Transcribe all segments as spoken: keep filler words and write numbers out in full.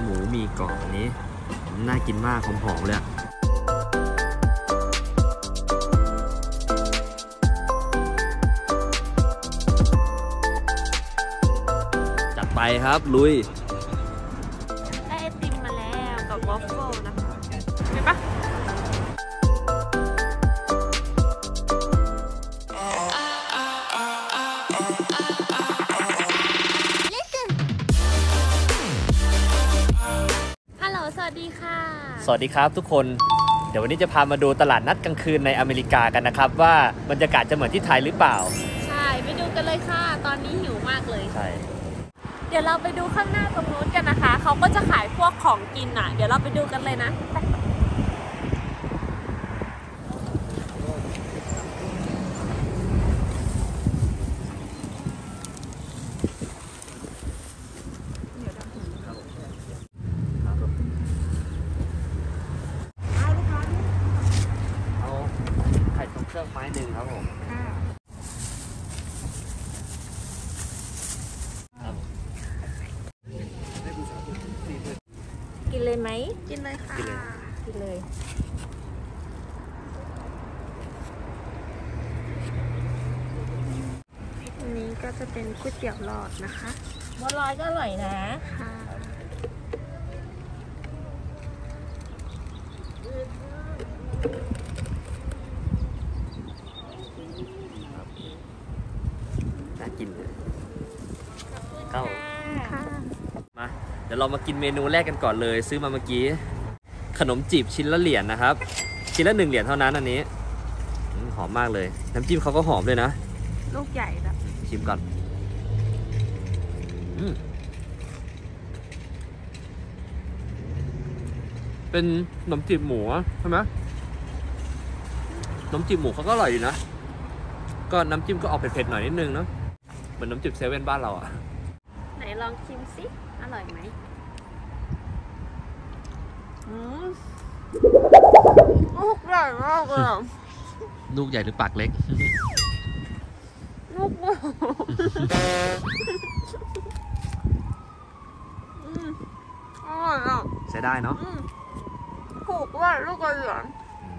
หมูมีกรอบอันนี้น่ากินมากหอมๆเลยจัดไปครับลุยได้ไอติมมาแล้วกับวอฟเฟิลนะคะเห็นปะสวัสดีค่ะสวัสดีครับทุกคนเดี๋ยววันนี้จะพามาดูตลาดนัดกลางคืนในอเมริกากันนะครับว่าบรรยากาศจะเหมือนที่ไทยหรือเปล่าใช่ไปดูกันเลยค่ะตอนนี้หิวมากเลยใช่เดี๋ยวเราไปดูข้างหน้าตรงนู้นกันนะคะเขาก็จะขายพวกของกินอ่ะเดี๋ยวเราไปดูกันเลยนะเครื่องไม้หนึ่งครับผมกินเลยไหมกินเลยค่ะกินเลยอันนี้ก็จะเป็นก๋วยเตี๋ยวหลอดนะคะบัวลอยก็อร่อยนะค่ะกินเข้ามาเดี๋ยวเรามากินเมนูแรกกันก่อนเลยซื้อมาเมื่อกี้ขนมจีบชิ้นละเหรียญ นะครับชิ้นละหนึ่งเหรียญเท่านั้นอันนี้หอมมากเลยน้ำจิ้มเขาก็หอมเลยนะลูกใหญ่แบบชิมก่อนเป็นขนมจีบหมูใช่ไหมขนมจีบหมูเขาก็อร่อยอยู่นะก็น้ำจิ้มก็ออกเผ็ดๆหน่อยนิดนึงเนาะเหมือนน้ำจิ้มเซเว่นบ้านเราอ่ะไหนลองชิมสิอร่อยไหมอืมลูกใหญ่มากเลยลูกใหญ่หรือปากเล็กลูกใหญ่อร่อยอ่ะใช้ได้เนาะถูกว่าลูกกระเหลือง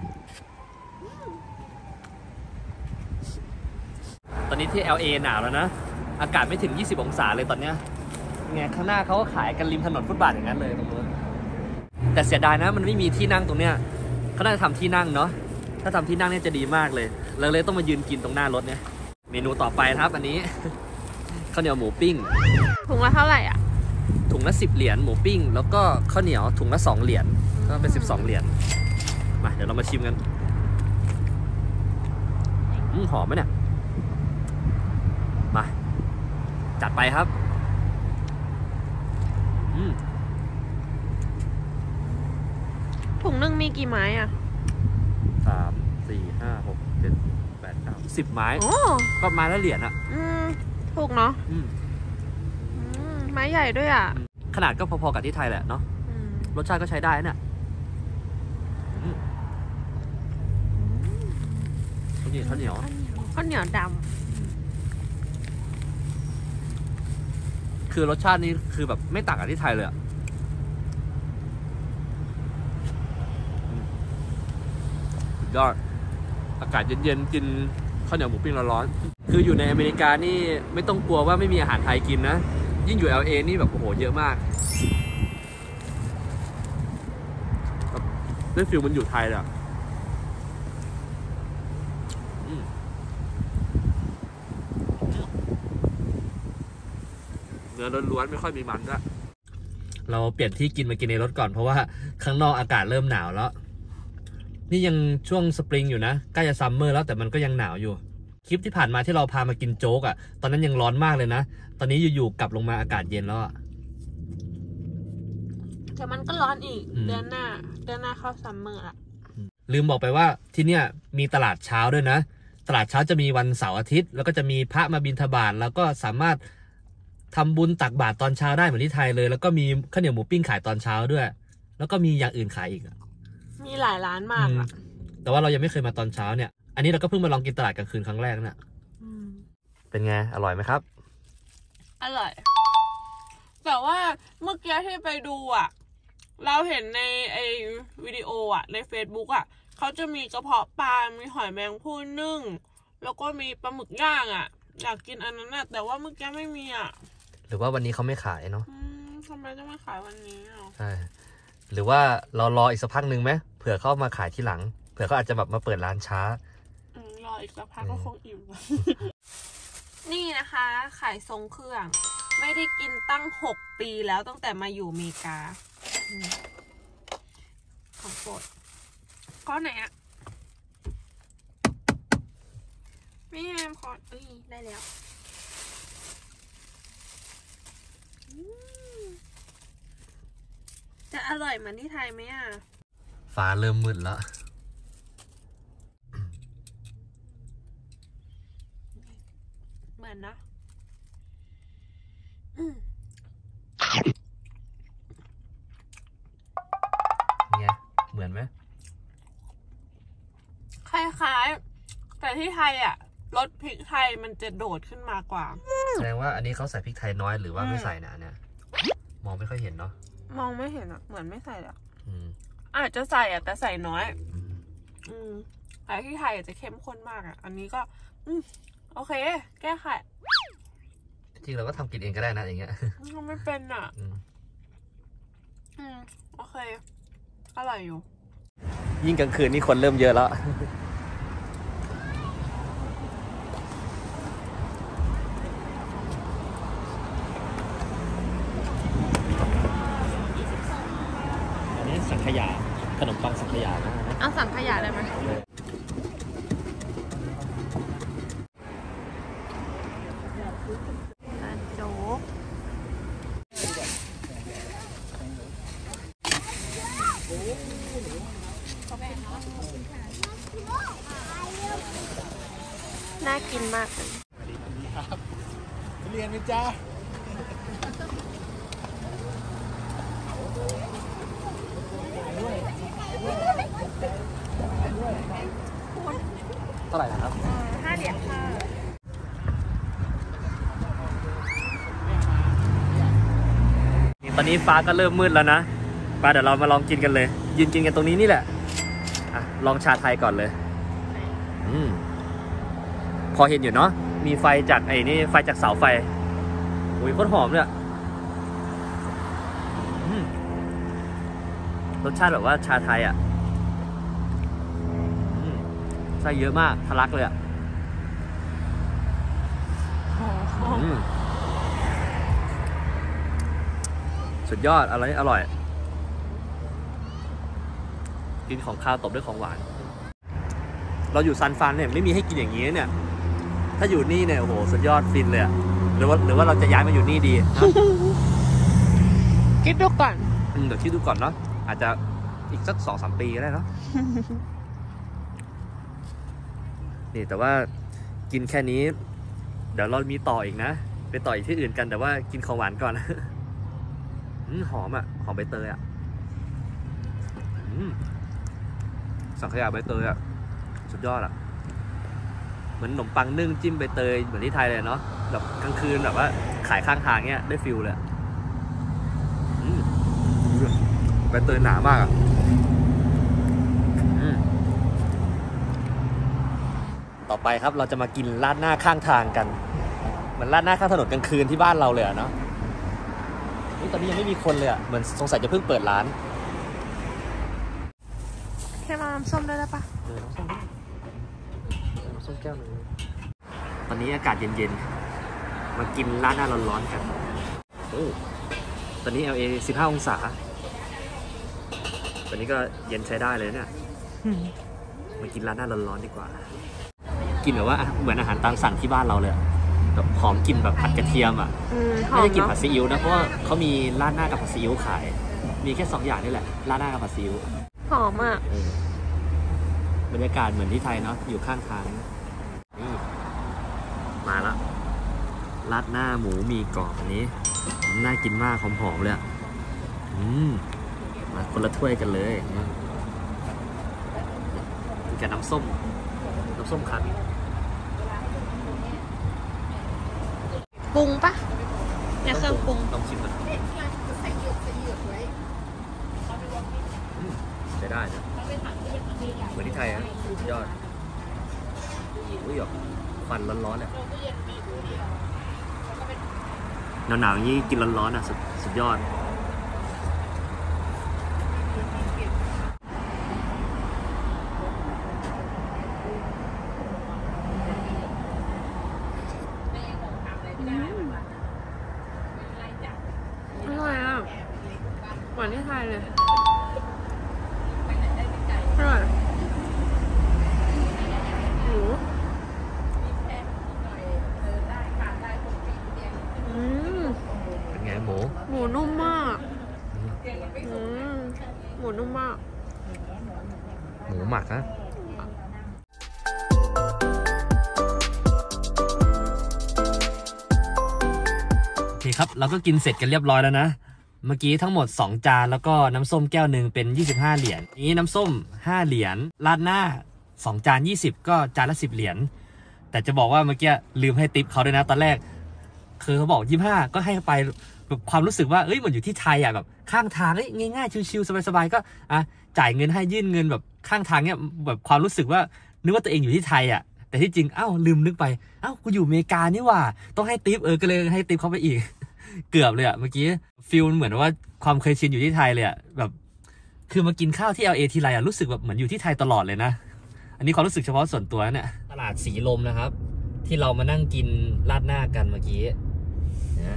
ตอนนี้ที่ แอล เอ หนาวแล้วนะอากาศไม่ถึงยี่สิบองศาเลยตอนเนี้ยไงข้างหน้าเขาก็ขายกันริมถนนฟุตบาทอย่างนั้นเลยตรงนู้นแต่เสียดายนะมันไม่มีที่นั่งตรงเนี้ยเขาน่าจะทำที่นั่งเนาะถ้าทำที่นั่งเนี่ยจะดีมากเลยเราเลยต้องมายืนกินตรงหน้ารถเนี่ยเมนูต่อไปครับอันนี้ข้าวเหนียวหมูปิ้งถุงละเท่าไหร่อ่ะถุงละสิบเหรียญหมูปิ้งแล้วก็ข้าวเหนียวถุงละสองเหรียญก็เป็นสิบสองเหรียญมาเดี๋ยวเรามาชิมกันอืมหอมไหมเนี่ยมาจัดไปครับถุงหนึ่งมีกี่ไม้อ่ะสามสี่ห้าหกเจ็ดแปดเก้าสิบไม้ก็ไม้ละเหรียญอ่ะอืมถูกเนาะไม้ใหญ่ด้วยอ่ะขนาดก็พอๆกับที่ไทยแหละเนาะรสชาติก็ใช้ได้เนี่ยข้าวเหนียวข้าวเหนียวข้าวเหนียวดำคือรสชาตินี้คือแบบไม่ต่างกับที่ไทยเลยอะสุดยอดอากาศเย็นๆกินข้าวเหนียวหมูปิ้งร้อนๆคืออยู่ในอเมริกานี่ไม่ต้องกลัวว่าไม่มีอาหารไทยกินนะยิ่งอยู่ แอล เอ นี่แบบโอ้โหเยอะมากได้ฟิลมันอยู่ไทยเลยอะเนื้อล้วนๆไม่ค่อยมีมันด้วยเราเปลี่ยนที่กินมากินในรถก่อนเพราะว่าข้างนอกอากาศเริ่มหนาวแล้วนี่ยังช่วงสปริงอยู่นะใกล้จะซัมเมอร์แล้วแต่มันก็ยังหนาวอยู่คลิปที่ผ่านมาที่เราพามากินโจ๊กอ่ะตอนนั้นยังร้อนมากเลยนะตอนนี้อยู่ๆกลับลงมาอากาศเย็นแล้วอ่ะแต่มันก็ร้อนอีกเดือนหน้าเดือนหน้าเข้าซัมเมอร์ละลืมบอกไปว่าที่เนี่ยมีตลาดเช้าด้วยนะตลาดเช้าจะมีวันเสาร์อาทิตย์แล้วก็จะมีพระมาบิณฑบาตแล้วก็สามารถทำบุญตักบาตรตอนเช้าได้เหมือนที่ไทยเลยแล้วก็มีข้าวเหนียวหมูปิ้งขายตอนเช้าด้วยแล้วก็มีอย่างอื่นขายอีกมีหลายร้านมากอ่ะแต่ว่าเรายังไม่เคยมาตอนเช้าเนี่ยอันนี้เราก็เพิ่งมาลองกินตลาดกลางคืนครั้งแรกเนี่ยเป็นไงอร่อยไหมครับอร่อยแต่ว่าเมื่อกี้ที่ไปดูอ่ะเราเห็นในไอวิดีโออ่ะใน Facebook อ่ะเขาจะมีกระเพาะปลา มีหอยแมงภู่นึ่งแล้วก็มีปลาหมึกย่างอ่ะอยากกินอันนั้นน่ะแต่ว่าเมื่อกี้ไม่มีอ่ะหรือว่าวันนี้เขาไม่ขายเนาะทำไมจะไม่ขายวันนี้อ่ะใช่หรือว่าเรารออีกสักพักหนึ่งไหมเผื่อเขามาขายที่หลังเผื่อเขาอาจจะแบบมาเปิดร้านช้ารออีกสักพักก็คงอิ่มนี่นะคะไข่ทรงเครื่องไม่ได้กินตั้งหกปีแล้วตั้งแต่มาอยู่อเมริกาของโปรดก้อนไหนอะไม่แฮมคอร์ดเอ้ยได้แล้วจะอร่อยเหมือนที่ไทยไหมอะฟ้าเริ่มมืดแล้วเหมือนนะไงเหมือนไหมคล้ายๆแต่ที่ไทยอ่ะรสพริกไทยมันจะโดดขึ้นมากว่าแสดงว่าอันนี้เขาใส่พริกไทยน้อยหรือว่าไม่ใส่นะเนี่ยมองไม่ค่อยเห็นเนาะมองไม่เห็นอ่ะเหมือนไม่ใส่อ่ะอืมอาจจะใส่อ่ะแต่ใส่น้อยอืมแต่ที่ไทยอาจจะเข้มข้นมากอ่ะอันนี้ก็อืมโอเคแก้ไขจริงเราก็ทำกินเองก็ได้นะอย่างเงี้ยทำไม่เป็นอ่ะอืมโอเคอร่อยอยู่ยิ่งกลางคืนนี่คนเริ่มเยอะแล้วอันนี้สังขยาขนมปังสังขยานะเอาสังขยาได้ไหมโจ๊กน่ากินมากเลยเรียนไหมจ๊ะเท่าไหร่นะครับห้าเหรียญค่ะตอนนี้ฟ้าก็เริ่มมืดแล้วนะป้าเดี๋ยวเรามาลองกินกันเลยยืนกินกันตรงนี้นี่แหละอ่ะลองชาไทยก่อนเลยอืมพอเห็นอยู่เนาะมีไฟจากไอ้นี่ไฟจากเสาไฟอุ้ยโคตรหอมเลยรสชาติแบบว่าชาไทยอ่ะใส่เยอะมากทะลักเลยอ่ะสุดยอดอะไรอร่อยกินของข้าวตบด้วยของหวานเราอยู่ซันฟรานเนี่ยไม่มีให้กินอย่างนี้เนี่ยถ้าอยู่นี่เนี่ยโอ้โหสุดยอดฟินเลยอะหรือว่าหรือว่าเราจะย้ายมาอยู่นี่ดีคิดดูก่อนเดี๋ยวคิดดูก่อนเนาะอาจจะอีกสักสองสามปีก็ได้เนาะนี่แต่ว่ากินแค่นี้เดี๋ยวเรามีต่ออีกนะไปต่ออีกที่อื่นกันแต่ว่ากินของหวานก่อนหอมอ่ะหอมใบเตยอ่ะสังขยาใบเตยอ่ะสุดยอดอ่ะเหมือนขนมปังนึ่งจิ้มใบเตยเหมือนที่ไทยเลยเนาะแบบกลางคืนแบบว่าขายข้างทางเนี้ยได้ฟิลเลยใบเตยหนามากอ่ะต่อไปครับเราจะมากินราดหน้าข้างทางกันเหมือนราดหน้าข้างถนนกลางคืนที่บ้านเราเลยเนาะนี่ตอนนี้ยังไม่มีคนเลยอ่ะเหมือนสงสัยจะเพิ่งเปิดร้านแค่มาน้ำส้มได้แล้วปะเออน้ำส้มน้ำส้มแก้วนึงตอนนี้อากาศเย็นๆมากินราดหน้าร้อนๆกันโอ้ตอนนี้ แอล เอ สิบห้าองศาตอนนี้ก็เย็นใช้ได้เลยเนี่ยมากินราดหน้าร้อนๆดีกว่ากินแบบว่าเหมือนอาหารตามสั่งที่บ้านเราเลยแบบหอมกลิ่นแบบผัดกระเทียมอ่ะไม่ได้กลิ่นผัดซีอิ๊วนะเพราะว่าเขามีราดหน้ากับผัดซีอิ๊วขายมีแค่สองอย่างนี่แหละราดหน้ากับผัดซีอิ๊วหอมอ่ะบรรยากาศเหมือนที่ไทยเนาะอยู่ข้างทางนี่มาแล้วราดหน้าหมูมีกรอบอันนี้น่ากินมากหอมๆเลยอืมมาคนละถ้วยกันเลยกินกับน้ำส้มน้ำส้มคั้นปรุงปะเนี่ยเครื่องปรุงลองชิมกันใช้ได้นะเหมือนที่ไทยนะสุดยอดอุ้ยแบบควันร้อนๆเนี่ยหนาวๆอย่างนี้กินร้อนๆอ่ะสุดสุดยอดอร่อยอ่ะเหมือนที่ไทยเลยอร่อยหมูอืมเป็นไงหมูหมูนุ่มมากอืมหมูนุ่มมากหมูหมักนะโอเคครับเราก็กินเสร็จกันเรียบร้อยแล้วนะเมื่อกี้ทั้งหมดสองจานแล้วก็น้ำส้มแก้วหนึ่งเป็นยี่สิบห้าเหรียญนี้น้ำส้มห้าเหรียญราดหน้าสองจานยี่สิบก็จานละสิบเหรียญแต่จะบอกว่าเมื่อกี้ลืมให้ติปเขาด้วยนะตอนแรกคือเขาบอกยี่สิบห้าก็ให้ไปแบบความรู้สึกว่าเอ้ยเหมือนอยู่ที่ไทยอ่ะแบบข้างทางง่ายๆชิวๆสบายๆก็อ่ะจ่ายเงินให้ยื่นเงินแบบข้างทางเนี้ยแบบความรู้สึกว่านึกว่าตัวเองอยู่ที่ไทยอ่ะแต่ที่จริงเอ้าลืมนึกไปเอ้ากูอยู่อเมริกานี่หว่าต้องให้ติปเออก็เลยให้ติปเขาไปอีก เกือบเลยอ่ะเมื่อกี้ฟิลเหมือนว่าความเคยชินอยู่ที่ไทยเลยอ่ะแบบคือมากินข้าวที่ แอล เอ ทีไรอ่ะรู้สึกแบบเหมือนอยู่ที่ไทยตลอดเลยนะอันนี้ความรู้สึกเฉพาะส่วนตัวเนี่ยตลาดสีลมนะครับที่เรามานั่งกินราดหน้ากันเมื่อกี้นะ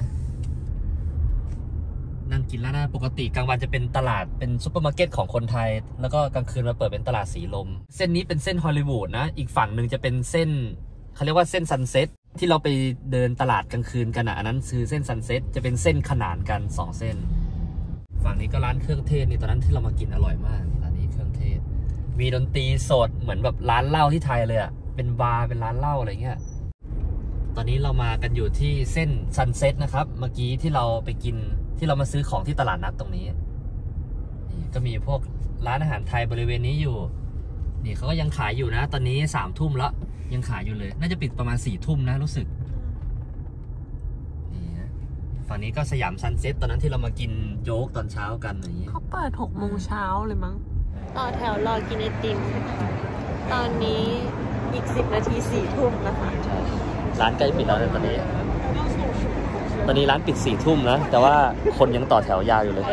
นั่งกินราดหน้าปกติกลางวันจะเป็นตลาดเป็นซุปเปอร์มาร์เก็ตของคนไทยแล้วก็กลางคืนมาเปิดเป็นตลาดสีลมเส้นนี้เป็นเส้นฮอลลีวูดนะอีกฝั่งหนึ่งจะเป็นเส้นเขาเรียกว่าเส้นซันเซ็ตที่เราไปเดินตลาดกลางคืนกันอ่ะอันนั้นคือเส้นซันเซ็ตจะเป็นเส้นขนานกันสองเส้นฝั่งนี้ก็ร้านเครื่องเทศนี่ตอนนั้นที่เรามากินอร่อยมากร้านนี้เครื่องเทศมีดนตรีสดเหมือนแบบร้านเหล้าที่ไทยเลยอ่ะเป็นบาร์เป็นร้านเหล้าอะไรเงี้ยตอนนี้เรามากันอยู่ที่เส้นซันเซ็ตนะครับเมื่อกี้ที่เราไปกินที่เรามาซื้อของที่ตลาดนัดตรงนี้นี่ก็มีพวกร้านอาหารไทยบริเวณนี้อยู่นี่เขาก็ยังขายอยู่นะตอนนี้สามทุ่มแล้วยังขายอยู่เลยน่าจะปิดประมาณสี่ทุ่มนะรู้สึกนี่นะฝั่งนี้ก็สยามซันเซ็ตตอนนั้นที่เรามากินโจ๊กตอนเช้ากันอย่างนี้เขาเปิดหกโมงเช้าเลยมั้งต่อแถวรอกินไอติมตอนนี้อีกสิบนาทีสี่ทุ่มนะคะร้านใกล้ปิดแล้วนะตอนนี้ตอนนี้ร้านปิดสี่ทุ่มนะแต่ว่าคนยังต่อแถวยาวอยู่เลย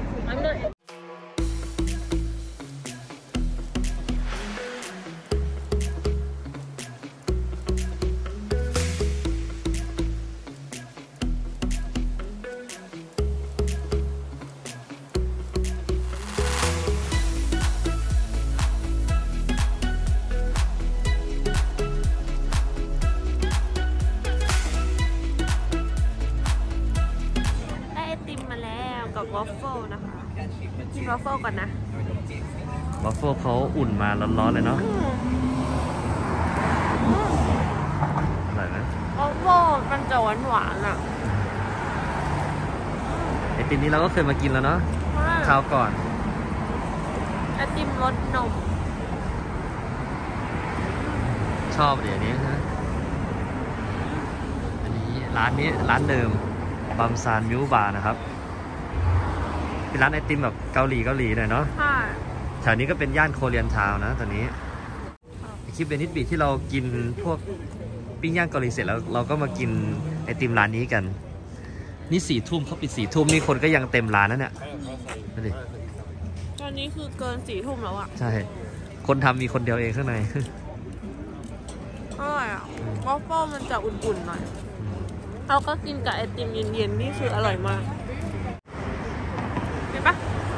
วอฟเฟิลนะคะกินวอฟเฟิลก่อนนะวอฟเฟิลเขาอุ่นมาร้อนๆเลยเนาะอร่อยไหมวอฟเฟิลมันจะหวานๆอ่ะไอติมนี้เราก็เคยมากินแล้วเนาะคราวก่อนไอติมรสนมชอบเดี๋ยวนี้ฮะอันนี้ร้านนี้ร้านเดิมบัมซานมิวบาร์นะครับเป็นร้านไอติมแบบเกาหลีเกาหลีหน่อยเนาะใช่แถวนี้ก็เป็นย่านโคเรียนทาวน์นะตอนนี้คลิปเบนิสบีที่เรากินพวกปิ้งย่างเกาหลีเสร็จแล้วเราก็มากินไอติมร้านนี้กันนี่สี่ทุ่มเขาปิดสี่ทุ่มนี่คนก็ยังเต็มร้านนั่นเนี่ยดูดิตอนนี้คือเกินสี่ทุ่มแล้วอ่ะใช่คนทำมีคนเดียวเองข้างในอร่อยอ่ะวอฟเฟิลมันจะอุ่นๆหน่อยเราก็กินกับไอติมเย็นๆนี่คืออร่อยมากเห็นปะ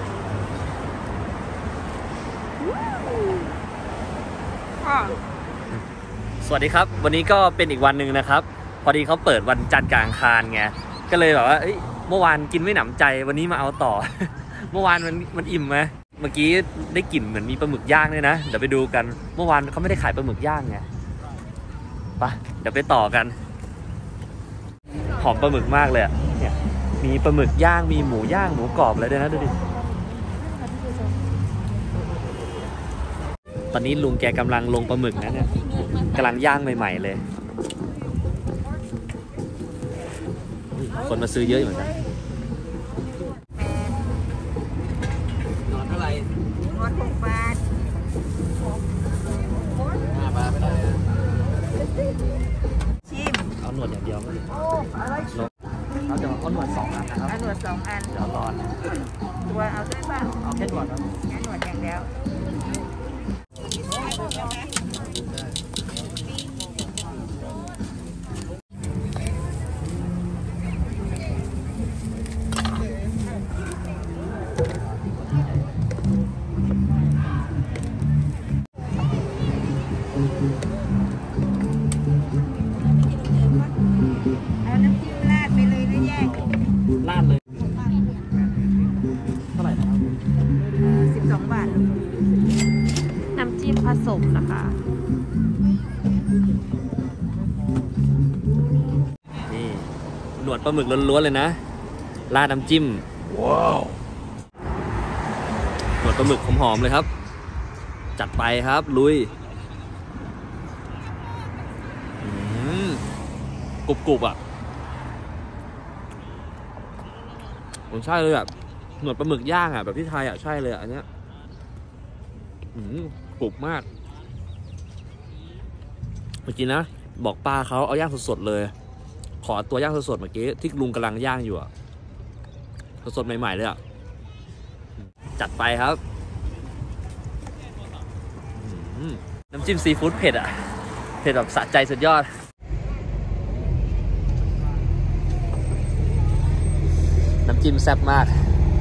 สวัสดีครับวันนี้ก็เป็นอีกวันหนึ่งนะครับพอดีเขาเปิดวันจันทร์กลางคานไงก็เลยแบบว่าเอ้ยเมื่อวานกินไม่หนำใจวันนี้มาเอาต่อ เมื่อวานมันมันอิ่มไหมเมื่อกี้ได้กลิ่นเหมือนมีปลาหมึกย่างด้วยนะเดี๋ยวไปดูกันเมื่อวานเขาไม่ได้ขายปลาหมึกย่างไงไปเดี๋ยวไปต่อกันหอมปลาหมึกมากเลยเนี่ยมีปลาหมึกย่างมีหมูย่างหมูกรอบอะไรด้วยนะดูดิตอนนี้ลุงแกกำลังลงปลาหมึกนะเนี่ยกำลังย่างใหม่ๆเลยคนมาซื้อเยอะเหมือนกันนอนเท่าไหร่นอนหกบาทห้าบาทไม่ได้ชิมเอาหนวดอย่างเดียวก็ได้เราจะเอาหนวดสองอันนะครับเอาหนวดสองอันเดี๋ยวรอตัวเอาด้วยป่ะเอาแค่หนวดครับแค่หนวดอย่างเดียวเอาน้ำจิ้มราดไปเลยหรือแยกราดเลยเท่าไหร่นะครับสิบสองบาทน้ำจิ้มผสมนะคะนี่หนวดปลาหมึกล้วนๆเลยนะราดน้ำจิ้มว้าวหนวดปลาหมึกหอมๆเลยครับจัดไปครับลุยกรุบๆอ่ะผมใช่เลยอ่ะหนวดปลาหมึกย่างอ่ะแบบที่ไทยอ่ะใช่เลยอันเนี้ยกรุบมากเมื่อกี้นะบอกป้าเขาเอาย่างสดๆเลยขอตัวย่างสดๆเมื่อกี้ที่ลุงกำลังย่างอยู่อ่ะสดๆใหม่ๆเลยอ่ะจัดไปครับน้ำจิ้มซีฟู้ดเผ็ดอ่ะเผ็ดแบบสะใจสุดยอดน้ำจิ้มแซ่บมาก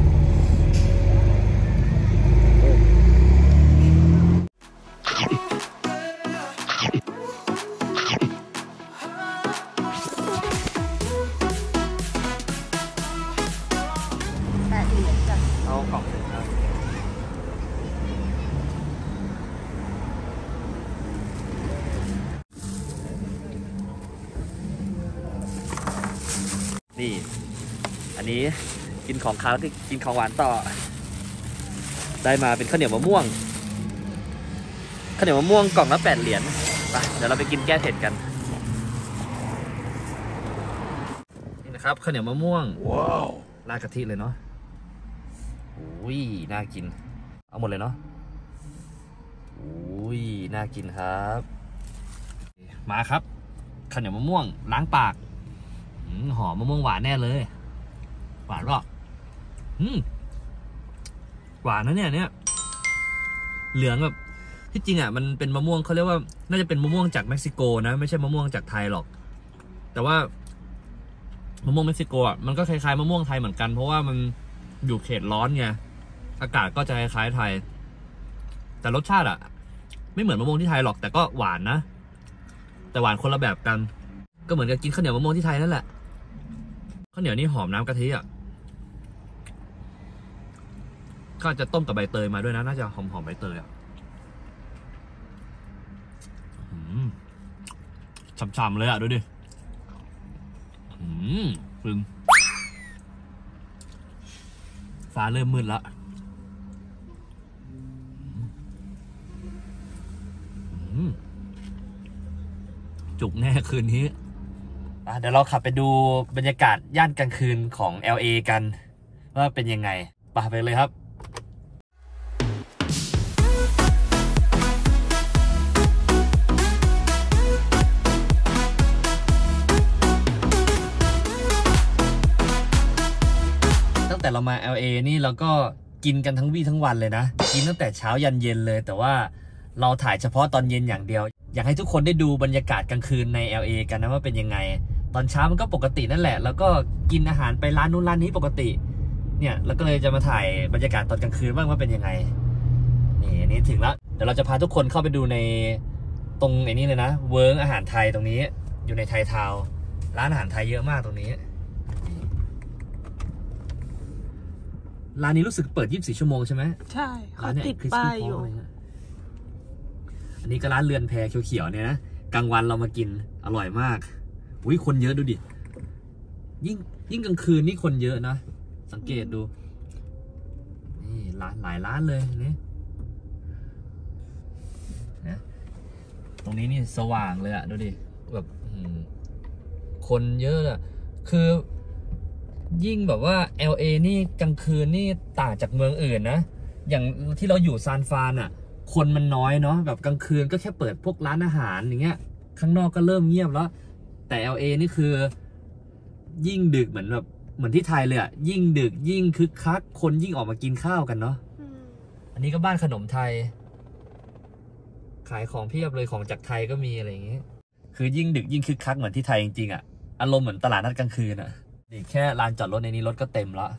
เอากล่องเลยครับนี่อันนี้กินของคาวที่กินของหวานต่อได้มาเป็นข้าวเหนียวมะม่วงข้าวเหนียวมะม่วงกล่องละแปดเหรียญไปเดี๋ยวเราไปกินแก้เผ็ดกันนี่นะครับข้าวเหนียวมะม่วงว้าวราดกะทิเลยเนาะอุ้ยน่ากินเอาหมดเลยเนาะอุ้ยน่ากินครับมาครับข้าวเหนียวมะม่วงล้างปากหอมมะม่วงหวานแน่เลยหวานป่ะอืมหวานนะเนี่ยเนี่ยเหลืองแบบที่จริงอ่ะมันเป็นมะม่วงเขาเรียกว่าน่าจะเป็นมะม่วงจากเม็กซิโกนะไม่ใช่มะม่วงจากไทยหรอกแต่ว่ามะม่วงเม็กซิโกอ่ะมันก็คล้ายๆมะม่วงไทยเหมือนกันเพราะว่ามันอยู่เขตร้อนไงอากาศก็จะคล้ายๆไทยแต่รสชาติอ่ะไม่เหมือนมะม่วงที่ไทยหรอกแต่ก็หวานนะแต่หวานคนละแบบกันก็เหมือนกับกินข้าวเหนียวมะม่วงที่ไทยนั่นแหละข้าวเหนียวนี่หอมน้ำกะทิอ่ะก็จะต้มกับใบเตยมาด้วยนะน่าจะหอมหอมใบเตยอ่ะฉ่ำๆเลยอ่ะดูดิฟึงฟ้าเริ่มมืดแล้วจุกแน่คืนนี้เดี๋ยวเราขับไปดูบรรยากาศย่านกลางคืนของ แอล เอ กันว่าเป็นยังไงไปไปเลยครับตั้งแต่เรามา แอล เอ นี่เราก็กินกันทั้งวี่ทั้งวันเลยนะกินตั้งแต่เช้ายันเย็นเลยแต่ว่าเราถ่ายเฉพาะตอนเย็นอย่างเดียวอยากให้ทุกคนได้ดูบรรยากาศกลางคืนใน แอล เอ กันนะว่าเป็นยังไงตอนเช้ามันก็ปกตินั่นแหละแล้วก็กินอาหารไปร้านนู้นร้านนี้ปกติเนี่ยแล้วก็เลยจะมาถ่ายบรรยากาศตอนกลางคืนบ้างว่าเป็นยังไงนี่อันนี้ถึงแล้วเดี๋ยวเราจะพาทุกคนเข้าไปดูในตรงไอ้นี้เลยนะเวิร์กอาหารไทยตรงนี้อยู่ในไทยทาวน์ร้านอาหารไทยเยอะมากตรงนี้ร้านนี้รู้สึกเปิดยี่สิบสี่ชั่วโมงใช่ไหมใช่เขาติดป้ายอยู่อันนี้ก็ร้านเรือนแพเขียวๆเนี่ยนะกลางวันเรามากินอร่อยมากอุ้ยคนเยอะดูดิยิ่งยิ่งกลางคืนนี่คนเยอะนะสังเกตดูนี่ร้านหลายร้านเลยนี่นะตรงนี้นี่สว่างเลยอะดูดิแบบคนเยอะอะคือยิ่งแบบว่า แอล เอ นี่กลางคืนนี่ต่างจากเมืองอื่นนะอย่างที่เราอยู่ซานฟรานอ่ะคนมันน้อยเนาะแบบกลางคืนก็แค่เปิดพวกร้านอาหารอย่างเงี้ยข้างนอกก็เริ่มเงียบแล้วแต่ แอล เอ นี่คือยิ่งดึกเหมือนแบบเหมือนที่ไทยเลยอ่ะยิ่งดึกยิ่งคึกคักคนยิ่งออกมากินข้าวกันเนาะอันนี้ก็บ้านขนมไทยขายของเพียบเลยของจากไทยก็มีอะไรอย่างเงี้ยคือยิ่งดึกยิ่งคึกคักเหมือนที่ไทยจริงๆอ่ะอารมณ์เหมือนตลาดนัดกลางคืนอ่ะนี่แค่ลานจอดรถในนี้รถก็เต็มแล้ว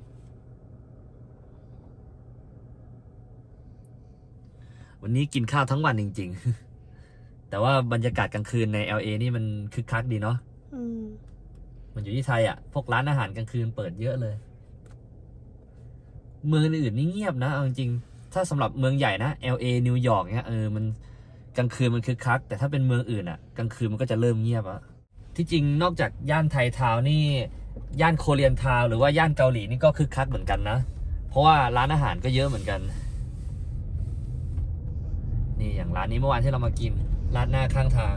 วันนี้กินข้าวทั้งวันจริงๆแต่ว่าบรรยากาศกลางคืนใน แอล เอ นี่มันคึกคักดีเนาะมันอยู่ที่ไทยอ่ะพวกร้านอาหารกลางคืนเปิดเยอะเลยเมืองอื่นนี่เงียบนะเอาจริงถ้าสำหรับเมืองใหญ่นะ แอล เอ นิวยอร์กเนี้ยเออมันกลางคืนมันคึกคักแต่ถ้าเป็นเมืองอื่นอ่ะกลางคืนมันก็จะเริ่มเงียบอะที่จริงนอกจากย่านไทยทาวน์นี่ย่านโคเรียนทาวน์หรือว่าย่านเกาหลีนี่ก็คึกคักเหมือนกันนะเพราะว่าร้านอาหารก็เยอะเหมือนกันนี่อย่างร้านนี้เมื่อวานที่เรามากินร้านหน้าข้างทาง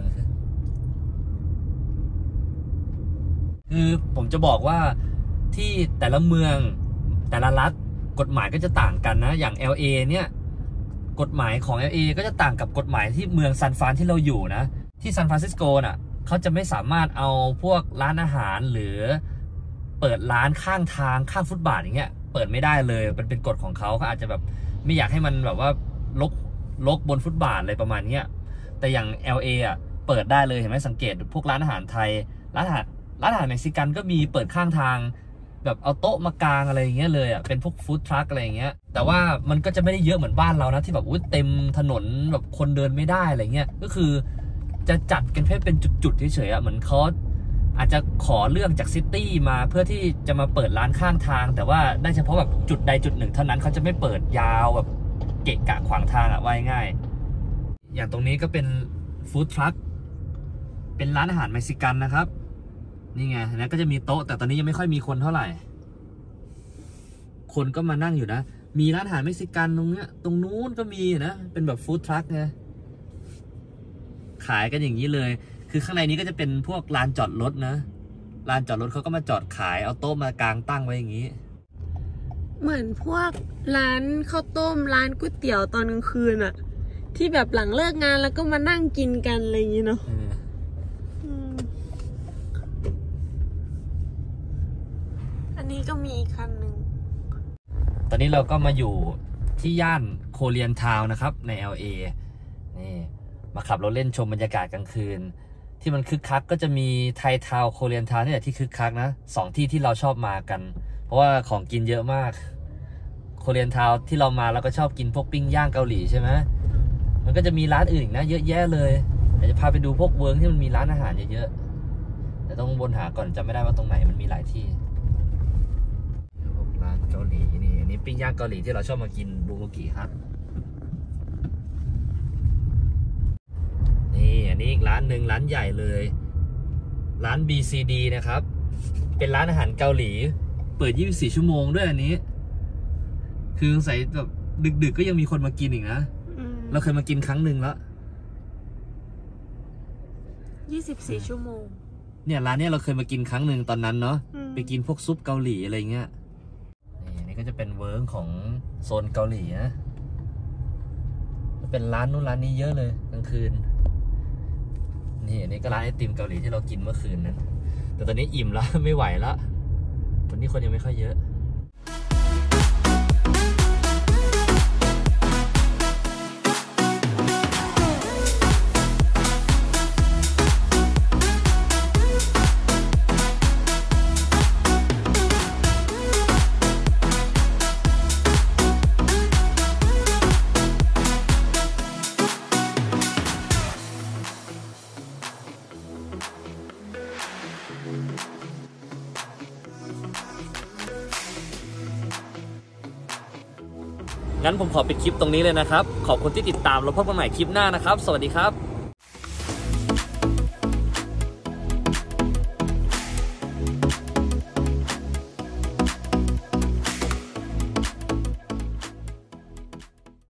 คือผมจะบอกว่าที่แต่ละเมืองแต่ละรัฐกฎหมายก็จะต่างกันนะอย่าง แอล เอ เนี่ยกฎหมายของ แอล เอ ก็จะต่างกับกฎหมายที่เมืองซานฟรานที่เราอยู่นะที่ซานฟรานซิสโกน่ะเขาจะไม่สามารถเอาพวกร้านอาหารหรือเปิดร้านข้างทางข้างฟุตบาทอย่างเงี้ยเปิดไม่ได้เลยมันเป็นกฎของเขาเขาอาจจะแบบไม่อยากให้มันแบบว่าลกลกบนฟุตบาทอะไรประมาณนี้แต่อย่าง แอล เอ อ่ะเปิดได้เลยเห็นไหมสังเกตพวกร้านอาหารไทยร้านอาหารร้านอาหารเม็กซิกันก็มีเปิดข้างทางแบบเอาโต๊ะมากางอะไรอย่างเงี้ยเลยอ่ะเป็นพวกฟู้ดทรัคอะไรอย่างเงี้ยแต่ว่ามันก็จะไม่ได้เยอะเหมือนบ้านเรานะที่แบบอุ้ยเต็มถนนแบบคนเดินไม่ได้อะไรเงี้ยก็คือจะจัดกันแค่เป็นจุดๆเฉยๆอ่ะเหมือนเขาอาจจะขอเรื่องจากซิตี้มาเพื่อที่จะมาเปิดร้านข้างทางแต่ว่าได้เฉพาะแบบจุดใดจุดหนึ่งเท่านั้นเขาจะไม่เปิดยาวแบบเกะกะขวางทางอ่ะว่ายง่ายอย่างตรงนี้ก็เป็นฟู้ดทรัคเป็นร้านอาหารเม็กซิกันนะครับนี่ไงนะก็จะมีโต๊ะแต่ตอนนี้ยังไม่ค่อยมีคนเท่าไหร่คนก็มานั่งอยู่นะมีร้านอาหารเม็กซิกันตรงเนี้ยตรงนู้นก็มีนะเป็นแบบฟู้ดทรัคไงขายกันอย่างนี้เลยคือข้างในนี้ก็จะเป็นพวกลานจอดรถนะลานจอดรถเขาก็มาจอดขายเอาโต๊ะมากางตั้งไว้อย่างนี้เหมือนพวกร้านข้าวต้มร้านก๋วยเตี๋ยวตอนกลางคืนอะที่แบบหลังเลิกงานแล้วก็มานั่งกินกันอะไรอย่างนี้เนาะอันนี้ก็มีคันหนึ่งตอนนี้เราก็มาอยู่ที่ย่านโคเรียนทาวน์นะครับใน แอล เอ นี่มาขับรถเล่นชมบรรยากาศกลางคืนที่มันคึกคักก็จะมีไทยทาวน์โคเรียนทาวน์นี่แหละที่คึกคักนะสองที่ที่เราชอบมากันเพราะว่าของกินเยอะมากโคเรียนทาวน์ที่เรามาเราก็ชอบกินพวกปิ้งย่างเกาหลีใช่ไหมมันก็จะมีร้านอื่นอีกนะเยอะแยะเลยเดี๋ยวจะพาไปดูพวกเวิร์กที่มันมีร้านอาหารเยอะๆแต่ต้องวนหาก่อนจำไม่ได้ว่าตรงไหนมันมีหลายที่พวกร้านเกาหลีนี่อันนี้ปิ้งย่างเกาหลีที่เราชอบมากินบูโมกิฮัทนี่อันนี้อีกร้านหนึ่งร้านใหญ่เลยร้าน บี ซี ดี นะครับเป็นร้านอาหารเกาหลีเปิดยี่สิบสี่ชั่วโมงด้วยอันนี้คือใส่แบบดึกๆก็ยังมีคนมากินอีกนะเราเคยมากินครั้งหนึ่งแล้วยี่สิบสี่ชั่วโมงเนี่ยร้านนี้เราเคยมากินครั้งหนึ่งตอนนั้นเนาะไปกินพวกซุปเกาหลีอะไรเงี้ยนี่อันนี้ก็จะเป็นเวิร์กของโซนเกาหลีนะเป็นร้านนู้นร้านนี้เยอะเลยกลางคืนนี่อันนี้ก็ร้านไอติมเกาหลีที่เรากินเมื่อคืนนั้นแต่ตอนนี้อิ่มแล้วไม่ไหวแล้วตอนนี้คนยังไม่ค่อยเยอะงั้นผมขอปิดคลิปตรงนี้เลยนะครับขอบคุณที่ติดตามแล้วพบกันใหม่คลิปหน้านะครับสวัสดีครับ